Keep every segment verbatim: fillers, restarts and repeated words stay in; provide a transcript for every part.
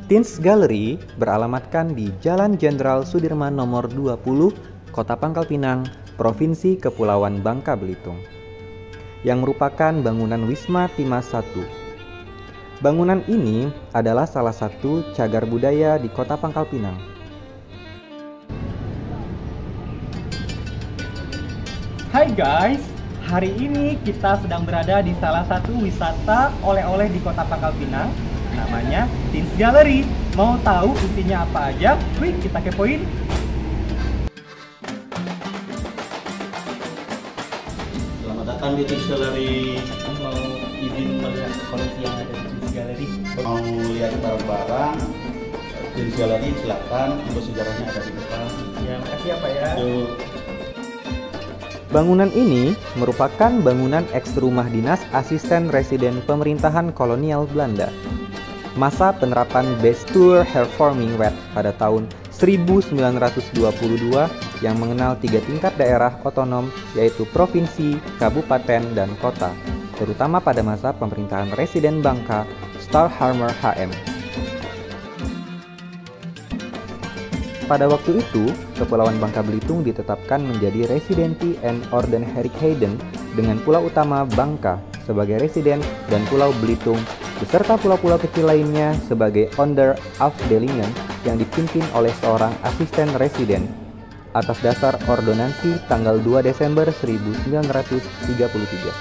Teens Gallery beralamatkan di Jalan Jenderal Sudirman nomor dua puluh, Kota Pangkal Pinang, Provinsi Kepulauan Bangka Belitung, yang merupakan bangunan Wisma Timas satu. Bangunan ini adalah salah satu cagar budaya di Kota Pangkal Pinang. Hai guys, hari ini kita sedang berada di salah satu wisata oleh-oleh di Kota Pangkal Pinang, namanya Teens Gallery. Mau tahu isinya apa aja? Wih, kita kepoin. Selamat datang di Teens Gallery. Mau izin melihat koleksi yang ada di Teens Gallery? Mau lihat barang-barang Teens Gallery, silakan. Info sejarahnya ada di depan. Ya, makasih ya Pak ya. Yuk. Bangunan ini merupakan bangunan eks rumah dinas asisten residen pemerintahan kolonial Belanda. Masa penerapan Bestuur Hervorming Wet pada tahun seribu sembilan ratus dua puluh dua yang mengenal tiga tingkat daerah otonom, yaitu provinsi, kabupaten, dan kota, terutama pada masa pemerintahan residen Bangka, Starhammer H M. Pada waktu itu, Kepulauan Bangka Belitung ditetapkan menjadi Residency and Oudenarijk-Hayden dengan pulau utama Bangka sebagai residen dan Pulau Belitung beserta pulau-pulau kecil lainnya sebagai Onderafdelingen yang dipimpin oleh seorang asisten residen atas dasar ordonansi tanggal dua Desember seribu sembilan ratus tiga puluh tiga.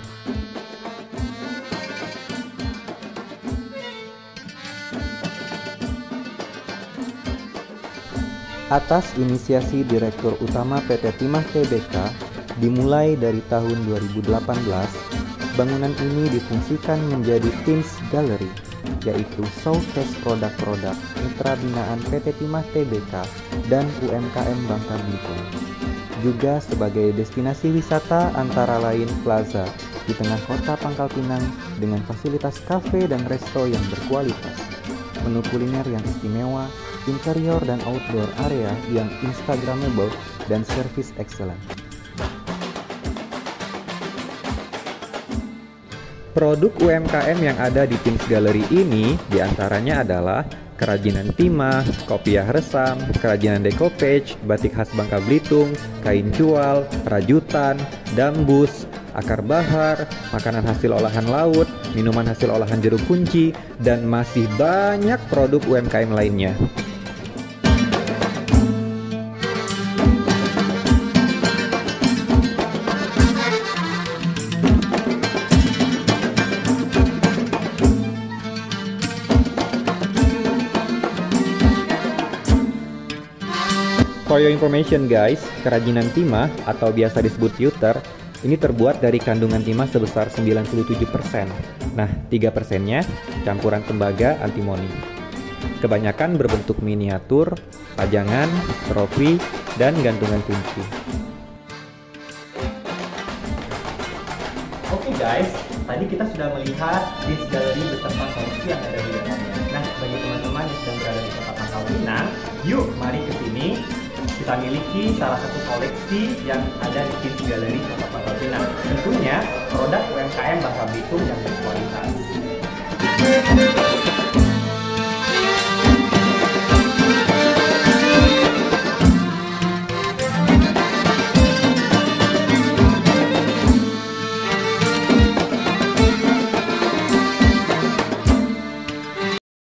Atas inisiasi Direktur Utama P T Timah T B K dimulai dari tahun dua ribu delapan belas, bangunan ini difungsikan menjadi Teens Gallery, yaitu showcase produk-produk mitra binaan P T Timah T B K dan U M K M Bangka Belitung. Juga sebagai destinasi wisata antara lain plaza di tengah kota Pangkal Pinang dengan fasilitas kafe dan resto yang berkualitas, menu kuliner yang istimewa, interior dan outdoor area yang instagramable, dan service excellent. Produk U M K M yang ada di Teens Gallery ini diantaranya adalah kerajinan timah, kopiah resam, kerajinan decoupage, batik khas Bangka Belitung, kain jual, rajutan, dambus, akar bahar, makanan hasil olahan laut, minuman hasil olahan jeruk kunci, dan masih banyak produk U M K M lainnya. For your information guys, kerajinan timah atau biasa disebut pewter ini terbuat dari kandungan timah sebesar sembilan puluh tujuh persen. Nah, tiga persennya campuran tembaga antimoni. Kebanyakan berbentuk miniatur, pajangan, trofi, dan gantungan kunci. Oke guys, tadi kita sudah melihat Teens Gallery beserta koleksi yang ada di dalamnya. Nah, bagi teman-teman yang sedang berada di Kota Pangkal Pinang, yuk mari ke sini. Kita miliki salah satu koleksi yang ada di Teens Gallery Kota Pangkal Pinang. Tentunya produk U M K M Bangka Belitung yang berkualitas.